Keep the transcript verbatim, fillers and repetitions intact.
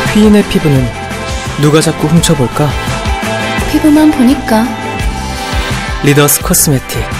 휘인의 피부는 누가 자꾸 훔쳐볼까? 피부만 보니까. 리더스 코스메틱